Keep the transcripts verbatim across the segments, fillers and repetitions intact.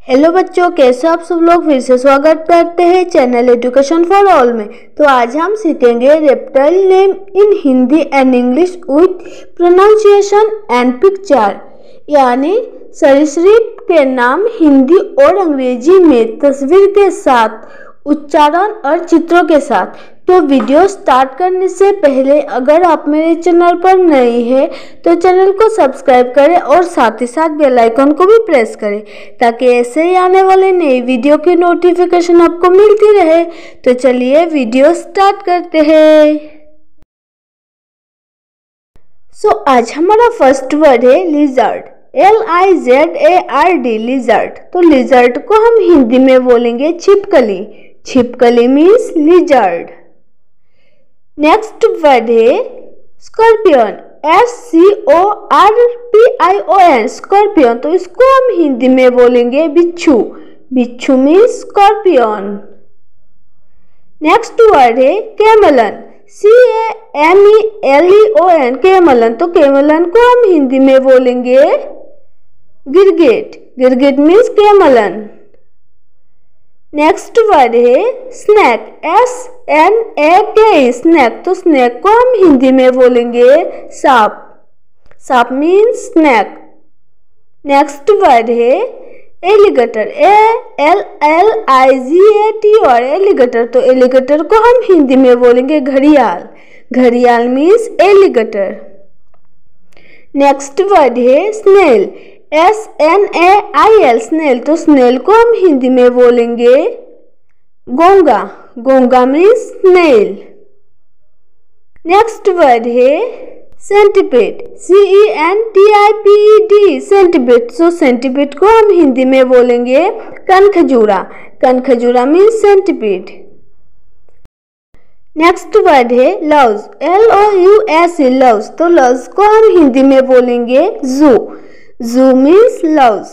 Hello बच्चों, कैसे आप सब लोग। फिर से स्वागत करते हैं चैनल एजुकेशन फॉर ऑल में। तो आज हम सीखेंगे reptile name in Hindi and English with pronunciation and picture, यानी सरीसृप के नाम हिंदी और अंग्रेजी में तस्वीर के साथ, उच्चारण और चित्रों के साथ। तो वीडियो स्टार्ट करने से पहले अगर आप मेरे चैनल पर नए हैं तो चैनल को सब्सक्राइब करें और साथ ही साथ बेल आइकन को भी प्रेस करें, ताकि ऐसे ही आने वाले नई वीडियो की नोटिफिकेशन आपको मिलती रहे। तो चलिए वीडियो स्टार्ट करते हैं। सो so, आज हमारा फर्स्ट वर्ड है lizard, L I Z A R D, lizard. तो लिजर्ड को हम हिंदी में बोलेंगे छिपकली। छिपकली मीन्स लिजर्ड। नेक्स्ट वर्ड है scorpion, S C O R P I O N, scorpion. तो इसको हम हिंदी में बोलेंगे बिच्छू। बिच्छू मीन्स स्कॉर्पियन। नेक्स्ट वर्ड है chameleon, C A M E L E O N, chameleon. तो कैमलन को हम हिंदी में बोलेंगे गिरगिट। गिरगिट मीन्स कैमलन। नेक्स्ट वर्ड है snake, S N A K, snake. तो स्नैक को हम हिंदी में बोलेंगे सांप। सांप मीन्स स्नैक। नेक्स्ट वर्ड है alligator, A L L I G A T R, alligator. तो एलिगेटर को हम हिंदी में बोलेंगे घड़ियाल। घड़ियाल मीन्स एलिगेटर। नेक्स्ट वर्ड है snail, S N A I L, snail. तो स्नेल को हम हिंदी में बोलेंगे गोंगा। गोंगा मीन्स स्नेल। नेक्स्ट वर्ड है centipede, C E N T I P E D, centipede. So centipede को हम हिंदी में बोलेंगे कनखजूरा। कनखजूरा मीन्स सेंटीपीड। नेक्स्ट वर्ड है louse, L O U S E, louse. तो लव्स को हम हिंदी में बोलेंगे जू। जू मीन्स लव्स।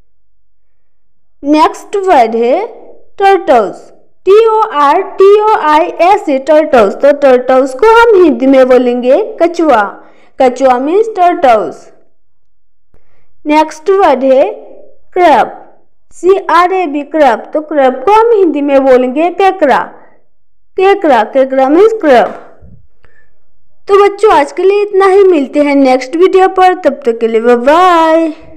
नेक्स्ट वर्ड है turtles, T O R T O I S E, turtles. तो टर्टल्स को हम हिंदी में बोलेंगे कछुआ। कछुआ मीन्स टर्टल्स। नेक्स्ट वर्ड है crab, C R A B, crab. तो क्रैब को हम हिंदी में बोलेंगे केकड़ा। केकड़ा, केकड़ा मीन्स क्रैब। तो बच्चों आज के लिए इतना ही, मिलते हैं नेक्स्ट वीडियो पर। तब तक के लिए बाय बाय।